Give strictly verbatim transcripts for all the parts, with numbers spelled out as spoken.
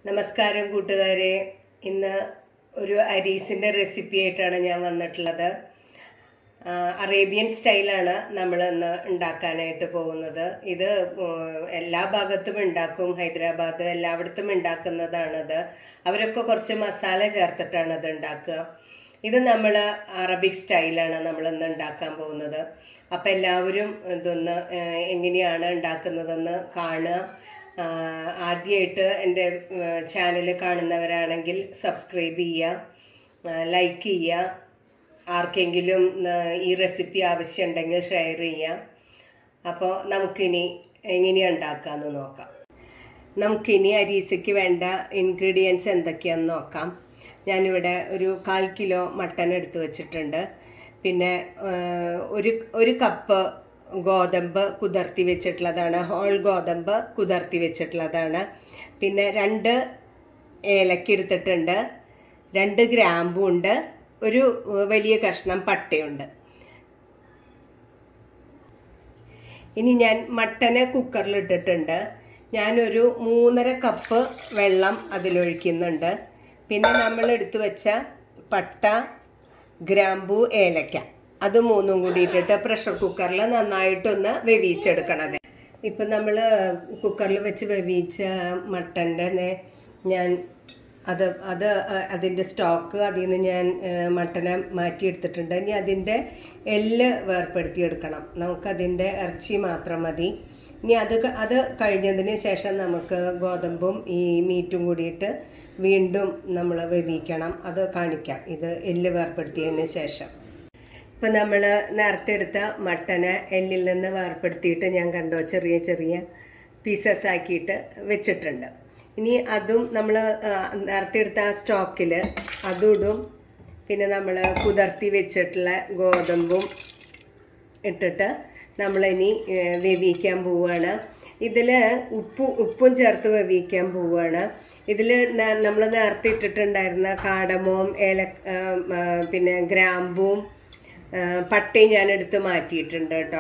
നമസ്കാരം കൂട്ടുകാരെ. ഇന്ന് ഒരു അരീസിൻ്റെ റെസിപ്പി ആയിട്ടാണ് ഞാൻ വന്നിട്ടുള്ളത്. അറേബ്യൻ സ്റ്റൈലാണ് നമ്മൾ ഇന്ന് ഉണ്ടാക്കാനായിട്ട് പോകുന്നത്. ഇത് എല്ലാ ഭാഗത്തും ഉണ്ടാക്കും, ഹൈദരാബാദ് എല്ലായിടത്തും ഉണ്ടാക്കുന്നതാണത്. അവരൊക്കെ കുറച്ച് മസാല ചേർത്തിട്ടാണ് അത് ഉണ്ടാക്കുക. ഇത് നമ്മൾ അറബിക് സ്റ്റൈലാണ് നമ്മൾ ഇന്ന് ഉണ്ടാക്കാൻ പോകുന്നത്. അപ്പം എല്ലാവരും ഇതൊന്ന് എങ്ങനെയാണ് ഉണ്ടാക്കുന്നതെന്ന് കാണുക. ആദ്യമായിട്ട് എൻ്റെ ചാനൽ കാണുന്നവരാണെങ്കിൽ സബ്സ്ക്രൈബ് ചെയ്യുക, ലൈക്ക് ചെയ്യുക, ആർക്കെങ്കിലും ഈ റെസിപ്പി ആവശ്യമുണ്ടെങ്കിൽ ഷെയർ ചെയ്യുക. അപ്പോൾ നമുക്കിനി എങ്ങനെയാണ് ഉണ്ടാക്കാമെന്ന് നോക്കാം. നമുക്കിനി അരീസയ്ക്ക് വേണ്ട ഇൻഗ്രീഡിയൻസ് എന്തൊക്കെയാണെന്ന് നോക്കാം. ഞാനിവിടെ ഒരു കാൽ കിലോ മട്ടൺ എടുത്ത് വെച്ചിട്ടുണ്ട്. പിന്നെ ഒരു ഒരു കപ്പ് ഗോതമ്പ് കുതിർത്തി വെച്ചിട്ടുള്ളതാണ്, ഹോൾ ഗോതമ്പ് കുതിർത്തി വെച്ചിട്ടുള്ളതാണ്. പിന്നെ രണ്ട് ഏലക്ക എടുത്തിട്ടുണ്ട്, രണ്ട് ഗ്രാമ്പുണ്ട്, ഒരു വലിയ കഷ്ണം പട്ടയുണ്ട്. ഇനി ഞാൻ മട്ടന് കുക്കറിൽ ഇട്ടിട്ടുണ്ട്. ഞാനൊരു മൂന്നര കപ്പ് വെള്ളം അതിലൊഴിക്കുന്നുണ്ട്. പിന്നെ നമ്മൾ എടുത്തു വെച്ച പട്ട, ഗ്രാമ്പു, ഏലക്ക അത് മൂന്നും കൂടി ഇട്ടിട്ട് പ്രഷർ കുക്കറിൽ നന്നായിട്ടൊന്ന് വേവിച്ചെടുക്കണത്. ഇപ്പം നമ്മൾ കുക്കറിൽ വെച്ച് വേവിച്ച മട്ടൻ്റെ ഞാൻ അത് അത് അതിൻ്റെ സ്റ്റോക്ക് അതിൽ നിന്ന് ഞാൻ മട്ടനെ മാറ്റിയെടുത്തിട്ടുണ്ട്. ഇനി അതിൻ്റെ എല്ല് വേർപ്പെടുത്തിയെടുക്കണം. നമുക്കതിൻ്റെ ഇറച്ചി മാത്രം മതി. ഇനി അത് അത് കഴിഞ്ഞതിന് ശേഷം നമുക്ക് ഗോതമ്പും ഈ മീറ്റും കൂടിയിട്ട് വീണ്ടും നമ്മൾ വേവിക്കണം. അത് കാണിക്കാം, ഇത് എല്ല് വേർപ്പെടുത്തിയതിന് ശേഷം. ഇപ്പം നമ്മൾ നേരത്തെ എടുത്ത മട്ടനെ എല്ലിൽ നിന്ന് വേർപ്പെടുത്തിയിട്ട് ഞാൻ കണ്ടോ ചെറിയ ചെറിയ പീസസ് ആക്കിയിട്ട് വെച്ചിട്ടുണ്ട്. ഇനി അതും നമ്മൾ നേരത്തെ എടുത്ത ആ സ്റ്റോക്കിൽ അതും ഇടും. പിന്നെ നമ്മൾ കുതിർത്തി വെച്ചിട്ടുള്ള ഗോതമ്പും ഇട്ടിട്ട് നമ്മളിനി വേവിക്കാൻ പോവുകയാണ്. ഇതിൽ ഉപ്പും ഉപ്പും ചേർത്ത് വേവിക്കാൻ പോവുകയാണ്. ഇതിൽ നമ്മൾ നേരത്തെ ഇട്ടിട്ടുണ്ടായിരുന്ന കാടമോം, ഏല പിന്നെ ഗ്രാമ്പും പട്ടയും ഞാൻ എടുത്ത് മാറ്റിയിട്ടുണ്ട് കേട്ടോ.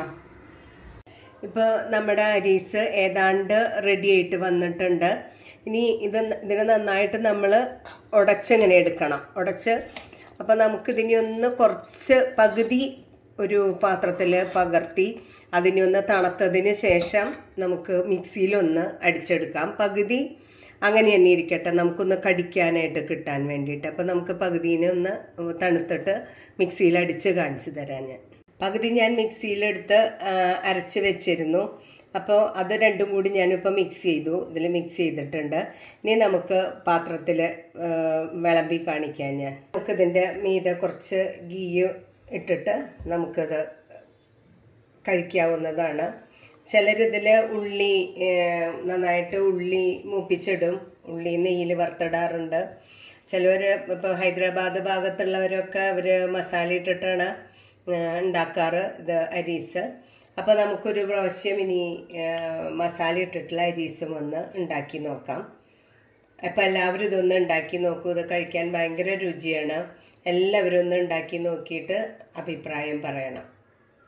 ഇപ്പോൾ നമ്മുടെ അരീസ് ഏതാണ്ട് റെഡി ആയിട്ട് വന്നിട്ടുണ്ട്. ഇനി ഇത് ഇതിനെ നന്നായിട്ട് നമ്മൾ ഉടച്ചിങ്ങനെ എടുക്കണം, ഉടച്ച്. അപ്പോൾ നമുക്കിതിനെ ഒന്ന് കുറച്ച് പകുതി ഒരു പാത്രത്തിൽ പകർത്തി അതിനെ ഒന്ന് തണുത്തതിന് ശേഷം നമുക്ക് മിക്സിയിലൊന്ന് അടിച്ചെടുക്കാം. പകുതി അങ്ങനെ തന്നെ ഇരിക്കട്ടെ, നമുക്കൊന്ന് കടിക്കാനായിട്ട് കിട്ടാൻ വേണ്ടിയിട്ട്. അപ്പോൾ നമുക്ക് പകുതിനെ ഒന്ന് തണുത്തിട്ട് മിക്സിയിൽ അടിച്ച് കാണിച്ചു തരാം. ഞാൻ പകുതി ഞാൻ മിക്സിയിലെടുത്ത് അരച്ച് വെച്ചിരുന്നു. അപ്പോൾ അത് രണ്ടും കൂടി ഞാനിപ്പോൾ മിക്സ് ചെയ്തു, ഇതിൽ മിക്സ് ചെയ്തിട്ടുണ്ട്. ഇനി നമുക്ക് പാത്രത്തിൽ വിളമ്പി കാണിക്കാം. ഞാൻ നമുക്കിതിൻ്റെ മീതെ കുറച്ച് ഗീ ഇട്ടിട്ട് നമുക്കത് കഴിക്കാവുന്നതാണ്. ചിലരിതിൽ ഉള്ളി നന്നായിട്ട് ഉള്ളി മൂപ്പിച്ചിടും, ഉള്ളി നെയ്യിൽ വറുത്തിടാറുണ്ട്. ചിലവർ ഇപ്പോൾ ഹൈദരാബാദ് ഭാഗത്തുള്ളവരൊക്കെ അവർ മസാല ഇട്ടിട്ടാണ് ഉണ്ടാക്കാറ് ഇത് അരീസ്. അപ്പോൾ നമുക്കൊരു പ്രാവശ്യം ഇനി മസാല ഇട്ടിട്ടുള്ള അരീസും ഒന്ന് ഉണ്ടാക്കി നോക്കാം. അപ്പോൾ എല്ലാവരും ഇതൊന്ന് ഉണ്ടാക്കി നോക്കൂ, ഇത് കഴിക്കാൻ ഭയങ്കര രുചിയാണ്. എല്ലാവരും ഒന്ന് ഉണ്ടാക്കി നോക്കിയിട്ട് അഭിപ്രായം പറയണം.